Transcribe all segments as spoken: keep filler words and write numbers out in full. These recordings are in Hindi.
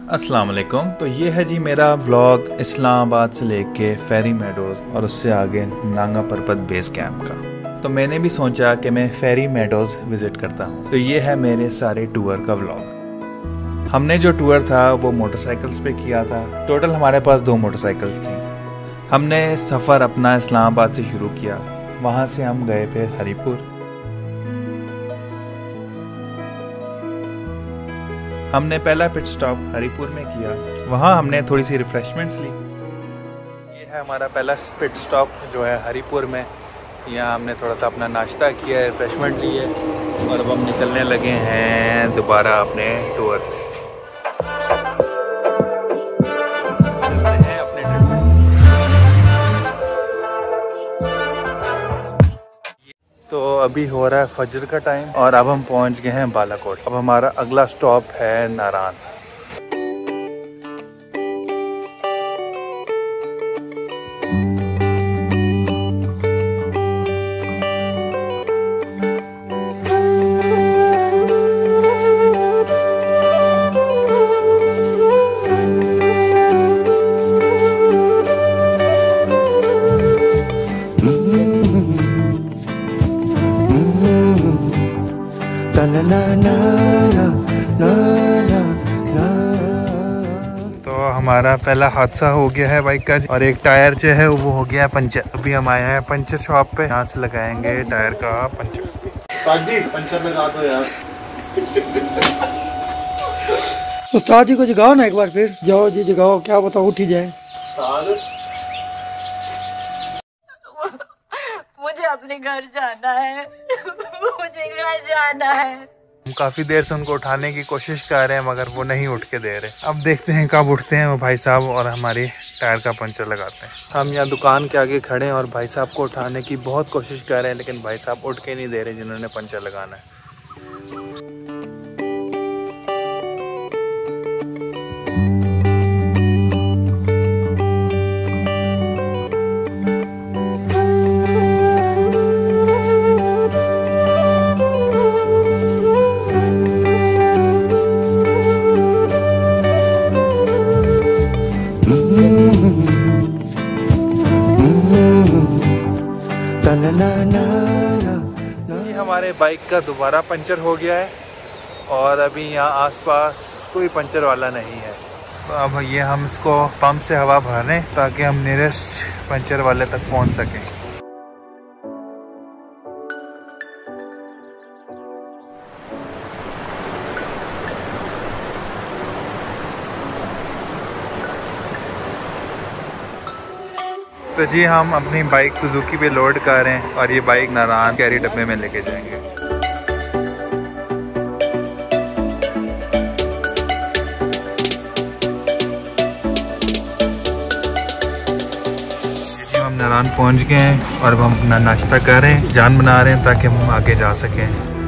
अस्सलाम वालेकुम। तो ये है जी मेरा व्लॉग इस्लामाबाद से लेके फेरी मेडोज़ और उससे आगे नांगा पर्वत बेस कैंप का। तो मैंने भी सोचा कि मैं फेरी मेडोज़ विज़िट करता हूँ। तो ये है मेरे सारे टूर का व्लॉग। हमने जो टूर था वो मोटरसाइकिल्स पे किया था। टोटल हमारे पास दो मोटरसाइकिल्स थी। हमने सफ़र अपना इस्लामाबाद से शुरू किया, वहाँ से हम गए फिर हरीपुर। हमने पहला पिट स्टॉप हरीपुर में किया, वहाँ हमने थोड़ी सी रिफ़्रेशमेंट्स ली। ये है हमारा पहला पिट स्टॉप जो है हरीपुर में। यहाँ हमने थोड़ा सा अपना नाश्ता किया, रिफ़्रेशमेंट ली है और अब हम निकलने लगे हैं दोबारा अपने टूर पे। तो अभी हो रहा है फजर का टाइम और अब हम पहुंच गए हैं बालाकोट। अब हमारा अगला स्टॉप है नारान। तो हमारा पहला हादसा हो गया है बाइक का और एक टायर जो है वो हो गया है पंचर। अभी हम आए हैं पंचर शॉप पे, यहाँ से लगाएंगे टायर का पंचर। साजी पंचर लगा दो यार। उस्ताद जी को जगाओ ना एक बार, फिर जाओ जी जगाओ, क्या बताओ उठ ही जाए। मुझे अपने घर जाना है। मुझे घर जाना है। हम काफ़ी देर से उनको उठाने की कोशिश कर रहे हैं मगर वो नहीं उठ के दे रहे। अब देखते हैं कब उठते हैं वो भाई साहब और हमारी टायर का पंचर लगाते हैं। हम यहाँ दुकान के आगे खड़े हैं और भाई साहब को उठाने की बहुत कोशिश कर रहे हैं लेकिन भाई साहब उठ के नहीं दे रहे जिन्होंने पंचर लगाना है। ये हमारे बाइक का दोबारा पंचर हो गया है और अभी यहाँ आसपास कोई पंचर वाला नहीं है। तो अब ये हम इसको पंप से हवा भर रहे हैं ताकि हम नियरेस्ट पंचर वाले तक पहुँच सकें। तो जी हम अपनी बाइक सुजुकी पे लोड कर रहे हैं और ये बाइक नारान कैरी डब्बे में लेके जाएंगे। जी हम नारान पहुंच गए हैं और अब हम अपना नाश्ता कर रहे हैं, जान बना रहे हैं ताकि हम आगे जा सकें।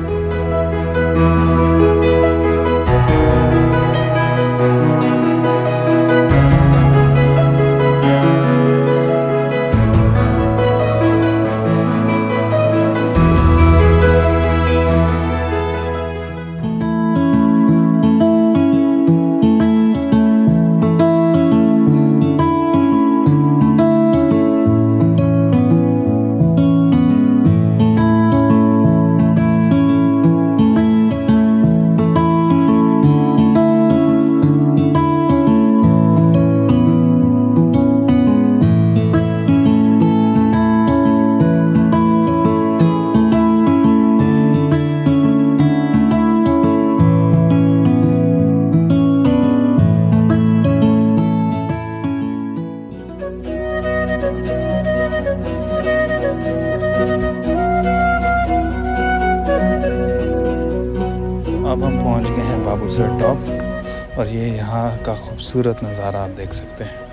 अब हम पहुंच गए हैं बाबूसर टॉप और ये यहाँ का खूबसूरत नज़ारा आप देख सकते हैं।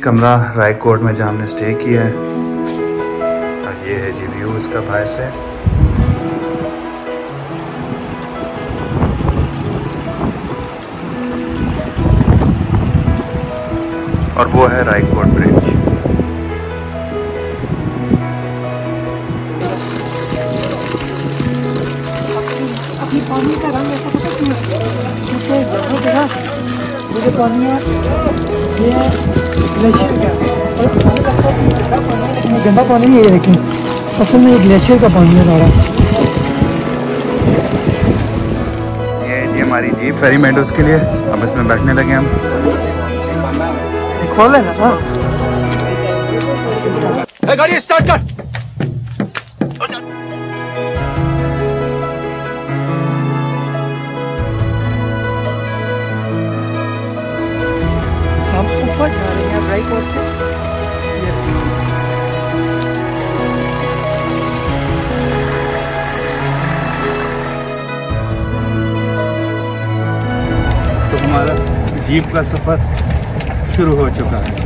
कमरा रायकोट में जहाँ हमने स्टे किया है। और ये है जी व्यू इसका बाहर से। और वो है रायकोट ब्रिज। अपनी पानी का रंग ऐसा पता क्यों है? देखो जरा ये जो पानी है ये है ग्लेशियर का। और गंदा पानी नहीं है लेकिन असल में ये ग्लेशियर का पानी है सारा। ये जी हमारी जीप फेरी मेडोज के लिए। अब इसमें बैठने लगे हम। खोल लेना हाँ। गाड़ी स्टार्ट कर। हम ऊपर जा रहे हैं रायकोट से। तो हमारा जीप का सफ़र शुरू हो चुका है।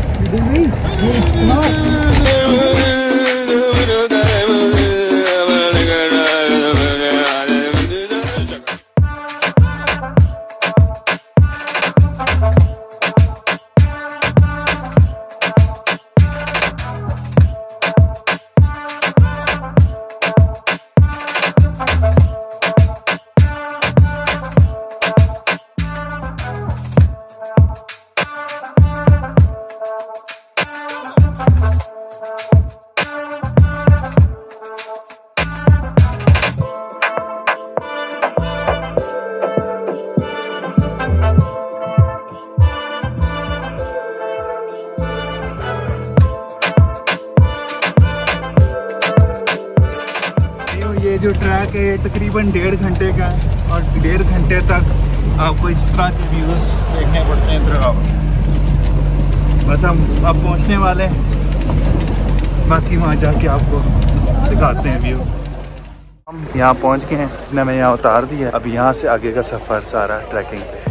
ये जो ट्रैक है ये तकरीबन डेढ़ घंटे का है और डेढ़ घंटे तक आपको इस तरह के व्यूज़ देखने पड़ते हैं इधर। बस हम अब पहुंचने वाले हैं, बाकी वहाँ जाके आपको दिखाते हैं व्यू। हम यहाँ पहुँच गए हैं, ने मैं यहाँ उतार दिया। अब यहाँ से आगे का सफ़र सारा ट्रैकिंग पे।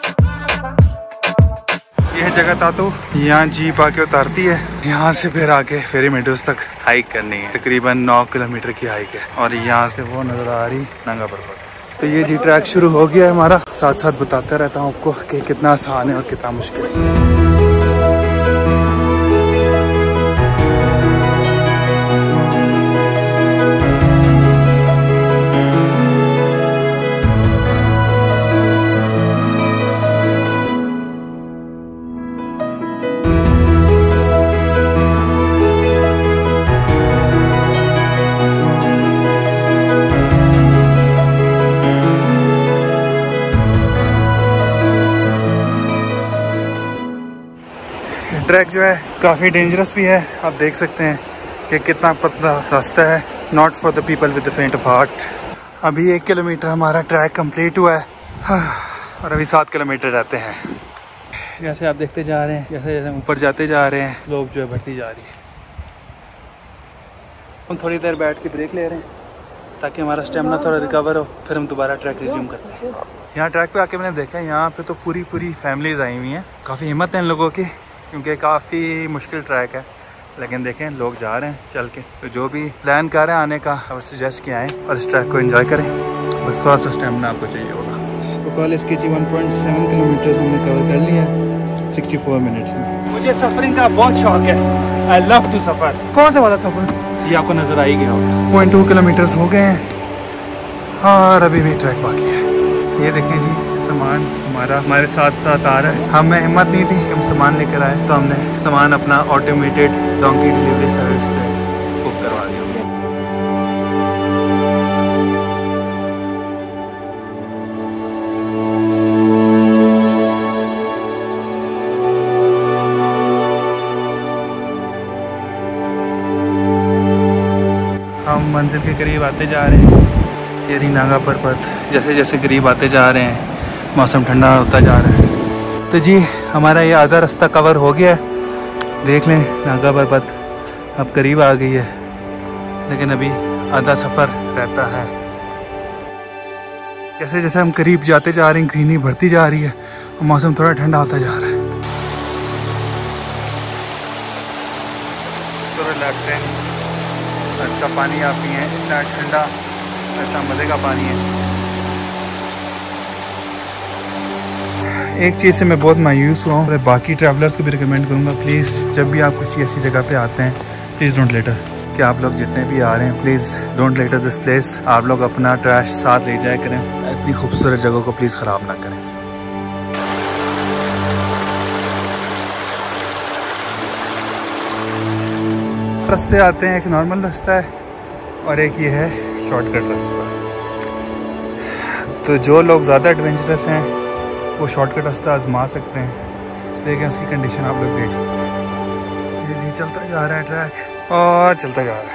यह जगह था तो यहाँ जीप आके उतारती है। यहाँ से फिर आके फेरी मेडोज तक हाइक करनी है। तकरीबन नौ किलोमीटर की हाइक है और यहाँ से वो नज़र आ रही नंगा पर्वत। तो ये जी ट्रैक शुरू हो गया है हमारा। साथ साथ बताता रहता हूँ आपको कि कितना आसान है और कितना मुश्किल है। ट्रैक जो है काफ़ी डेंजरस भी है। आप देख सकते हैं कि कितना पतला रास्ता है। Not for the people with the faint of heart. अभी एक किलोमीटर हमारा ट्रैक कंप्लीट हुआ है और अभी सात किलोमीटर रहते हैं। जैसे आप देखते जा रहे हैं, जैसे जैसे ऊपर जाते जा रहे हैं लोग जो है बढ़ती जा रही है। हम थोड़ी देर बैठ के ब्रेक ले रहे हैं ताकि हमारा स्टेमिना थोड़ा रिकवर हो, फिर हम दोबारा ट्रैक रिज्यूम करते हैं। यहाँ ट्रैक पे आके मैंने देखा है यहाँ पे तो पूरी पूरी फैमिलीज आई हुई हैं। काफ़ी हिम्मत है इन लोगों की क्योंकि काफ़ी मुश्किल ट्रैक है, लेकिन देखें लोग जा रहे हैं चल के। तो जो भी प्लान कर रहे हैं आने का अब सजेस्ट किया है और इस ट्रैक को एंजॉय करें। बस थोड़ा सा स्टेमिना आपको चाहिए होगा। तो कॉलेज के जी वन पॉइंट सेवन किलोमीटर हमने कवर कर लिया सिक्सटी फोर मिनट्स में। मुझे सफरिंग का बहुत शौक है। आई लव टू सफ़र। कौन सा वाला सफर? ये आपको नज़र आ ही गया होगा। पॉइंट टू किलोमीटर्स हो गए हैं और अभी भी ट्रैक बाकी है। ये देखें जी सामान हमारा हमारे साथ साथ आ रहा है। हमें हिम्मत नहीं थी हम सामान लेकर आए, तो हमने सामान अपना ऑटोमेटेड डोंकी डिलीवरी सर्विस पे बुक करवा दिया। हम मंजिल के करीब आते जा रहे हैं। ये रही नागा पर्वत। जैसे जैसे करीब आते जा रहे हैं मौसम ठंडा होता जा रहा है। तो जी हमारा ये आधा रास्ता कवर हो गया है। देख लें नागा पर्वत अब करीब आ गई है, लेकिन अभी आधा सफ़र रहता है। जैसे जैसे हम करीब जाते जा रहे हैं ग्रीनरी बढ़ती जा रही है और मौसम थोड़ा ठंडा होता जा रहा है। राफ्टिंग, अच्छा पानी आप पिए, इतना ठंडा, ऐसा मज़े का पानी है। एक चीज़ से मैं बहुत मायूस हुआ हूँ, बाकी ट्रैवलर्स को भी रिकमेंड करूँगा, प्लीज़ जब भी आप किसी ऐसी जगह पे आते हैं, प्लीज़ डोंट लेटर, कि आप लोग जितने भी आ रहे हैं please don't litter this place. आप लोग अपना ट्रैश साथ ले जाया करें, इतनी खूबसूरत जगह को प्लीज़ ख़राब ना करें। रास्ते आते हैं, एक नॉर्मल रास्ता है और एक ये है शॉर्टकट रास्ता। तो जो लोग ज़्यादा एडवेंचरस हैं वो शॉर्टकट रास्ता आजमा सकते हैं, लेकिन उसकी कंडीशन आप लोग देख सकते हैं। ये जी चलता जा रहा है ट्रैक और चलता जा रहा है।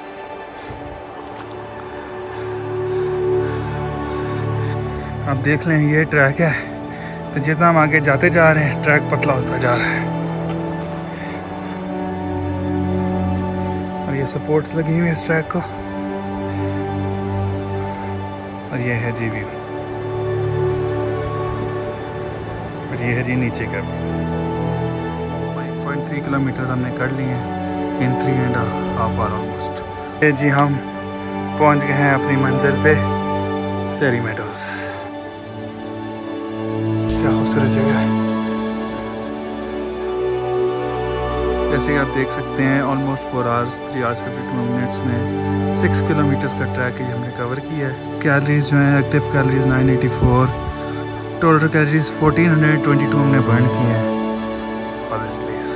आप देख लें ये ट्रैक है, तो जितना हम आगे जाते जा रहे हैं ट्रैक पतला होता जा रहा है और ये सपोर्ट्स लगी हुई है इस ट्रैक को। और ये है जी व्यू, और ये है जी नीचे का view. Five point three kilometre हमने कर लिए हैं in three and half hour almost. ये जी हम पहुंच गए हैं अपनी मंजिल पे, फेरी मेडोज। क्या खूबसूरत जगह है। जैसे कि आप देख सकते हैं almost four hours three hours fifty two minutes में सिक्स किलोमीटर्स का ट्रैक है हमने कवर किया है। कैलोरीज जो है active calories nine eighty four, total calories fourteen hundred twenty two हमने बर्न किए हैं फॉर दिस प्लेस।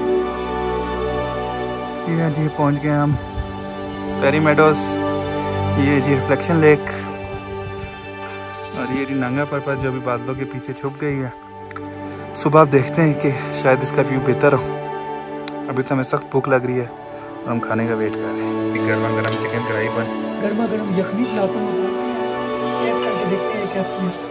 ये है जी पहुंच गए हम फेरी मेडोज। ये जी रिफ्लेक्शन लेक और ये जी नांगा पर्वत जो भी बादलों के पीछे छुप गई है। सुबह आप देखते हैं कि शायद इसका व्यू बेहतर हो। अभी तो हमें सख्त भूख लग रही है और हम खाने का वेट कर रहे हैं। गर्मा गर्म चिकन कढ़ाई बन, गर्मा गर्म यखनी खिलाता हूँ, टेस्ट करके देखते हैं क्या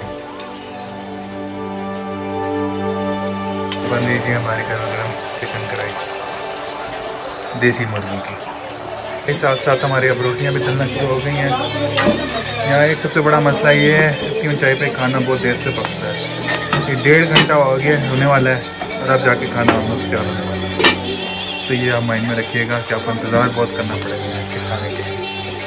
बन लीजिए हमारे गर्मा गर्म चिकन कढ़ाई देसी मुर्गी की। इस साथ साथ हमारी अब रोटियाँ भी तलना शुरू हो गई हैं। यहाँ एक सबसे बड़ा मसला ये है कि ऊंचाई पे खाना बहुत देर से पकता है। ये डेढ़ घंटा हो गया होने वाला है और अब जाके खाना ऑलमोस्ट तैयार होने वाला है। तो ये आप माइंड में रखिएगा कि आपको इंतज़ार बहुत करना पड़ेगा यहाँ के खाने के लिए।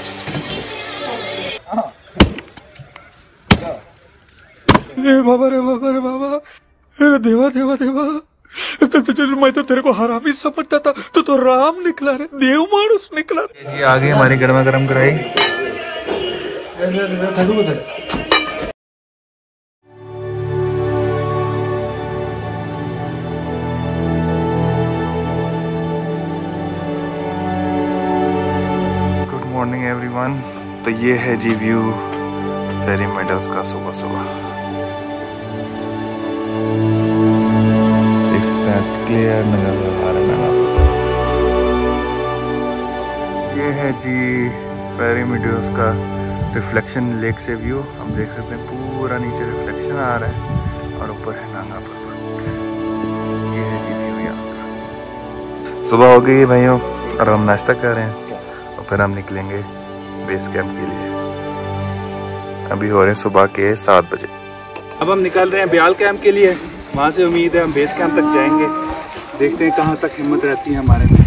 रे बाबा रे बाबा रे बाबा, अरे देवा देवा देवा, मैं तो तेरे को हरामी समझता था, तो तो राम निकला रे, देव मानुस निकला रे। जी आ गई हमारी गर्मा गर्म कढ़ाई। Good morning everyone. तो ये है जी व्यू फेरी मेडोज का सुबह सुबह। देख सकते हैं क्लियर नजर आ रहा है। ये है जी फेरी मेडोज का रिफ्लेक्शन लेक से व्यू। हम देख सकते हैं पूरा नीचे रिफ्लेक्शन आ रहा है और ऊपर है नांगा पर्वत। ये है जी व्यू यहाँ का। सुबह हो गई है भाइयों और हम नाश्ता कर रहे हैं और फिर हम निकलेंगे बेस कैंप के लिए। अभी हो रहे हैं सुबह के सात बजे। अब हम निकल रहे हैं ब्याल कैंप के लिए। वहाँ से उम्मीद है हम बेस कैंप तक जाएंगे। देखते हैं कहाँ तक हिम्मत रहती है हमारे में।